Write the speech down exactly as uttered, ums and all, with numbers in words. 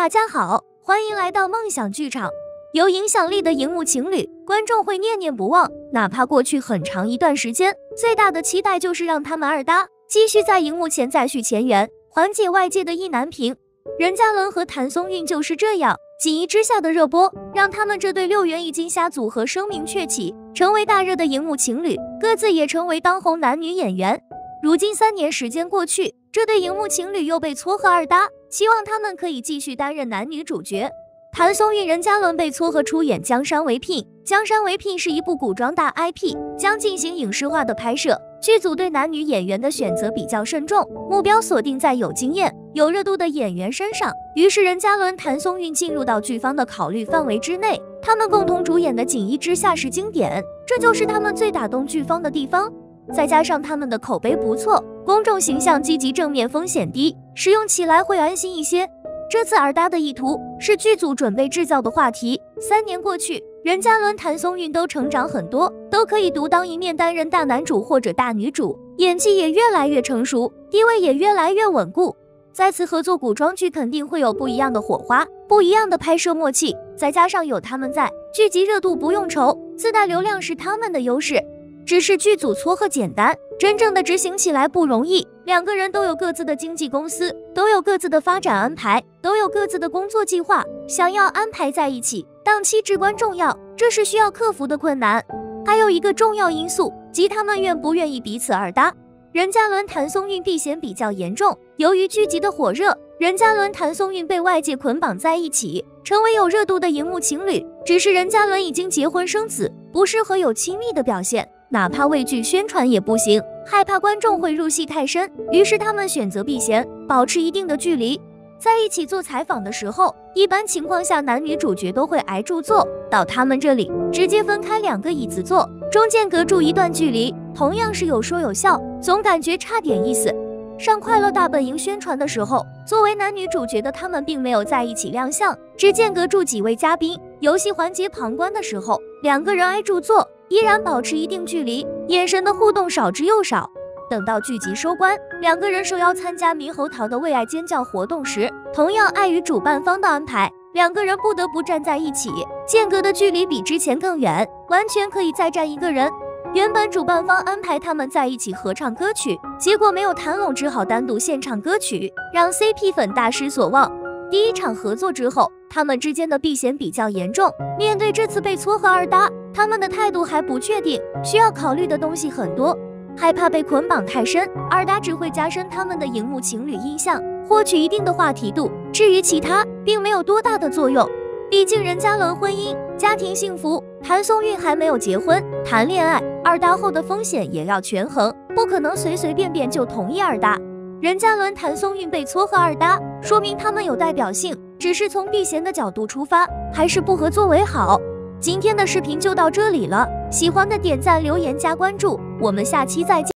大家好，欢迎来到梦想剧场。有影响力的荧幕情侣，观众会念念不忘，哪怕过去很长一段时间，最大的期待就是让他们二搭，继续在荧幕前再续前缘，缓解外界的意难平。任嘉伦和谭松韵就是这样，紧一之下的热播，让他们这对六元一金虾组合声名鹊起，成为大热的荧幕情侣，各自也成为当红男女演员。如今三年时间过去，这对荧幕情侣又被撮合二搭，希望他们可以继续担任男女主角。谭松韵、任嘉伦被撮合出演《江山为聘》，《江山为聘》是一部古装大 I P， 将进行影视化的拍摄。剧组对男女演员的选择比较慎重，目标锁定在有经验、有热度的演员身上。于是任嘉伦、谭松韵进入到剧方的考虑范围之内。他们共同主演的《锦衣之下》是经典，这就是他们最打动剧方的地方。再加上他们的口碑不错，公众形象积极正面，风险低，使用起来会安心一些。这次二搭的意图是剧组准备制造的话题。三年过去，任嘉伦、谭松韵都成长很多，都可以独当一面担任大男主或者大女主，演技也越来越成熟，地位也越来越稳固。再次合作古装剧肯定会有不一样的火花，不一样的拍摄默契，再加上有他们在，剧集热度不用愁，自带流量是他们的优势。只是剧组撮合简单，真正的执行起来不容易。两个人都有各自的经纪公司，都有各自的发展安排，都有各自的工作计划，想要安排在一起，档期至关重要，这是需要克服的困难。还有一个重要因素，即他们愿不愿意彼此二搭。任嘉伦、谭松韵避嫌比较严重，由于剧集的火热，任嘉伦、谭松韵被外界捆绑在一起，成为有热度的荧幕情侣。只是任嘉伦已经结婚生子，不适合有亲密的表现，哪怕为剧宣传也不行，害怕观众会入戏太深，于是他们选择避嫌，保持一定的距离。在一起做采访的时候，一般情况下男女主角都会挨住坐，到他们这里直接分开两个椅子坐，中间隔住一段距离，同样是有说有笑，总感觉差点意思。上快乐大本营宣传的时候，作为男女主角的他们并没有在一起亮相，只间隔住几位嘉宾。游戏环节旁观的时候，两个人挨住坐，依然保持一定距离，眼神的互动少之又少。等到剧集收官，两个人受邀参加猕猴桃的为爱尖叫活动时，同样碍于主办方的安排，两个人不得不站在一起，间隔的距离比之前更远，完全可以再站一个人。原本主办方安排他们在一起合唱歌曲，结果没有谈拢，只好单独献唱歌曲，让 C P 粉大失所望。第一场合作之后，他们之间的避嫌比较严重，面对这次被撮合二搭，他们的态度还不确定，需要考虑的东西很多，害怕被捆绑太深，二搭只会加深他们的荧幕情侣印象，获取一定的话题度，至于其他并没有多大的作用。毕竟任嘉伦婚姻家庭幸福，谭松韵还没有结婚谈恋爱，二搭后的风险也要权衡，不可能随随便便就同意二搭。任嘉伦、谭松韵被撮合二搭，说明他们有代表性，只是从避嫌的角度出发，还是不合作为好。今天的视频就到这里了，喜欢的点赞、留言、加关注，我们下期再见。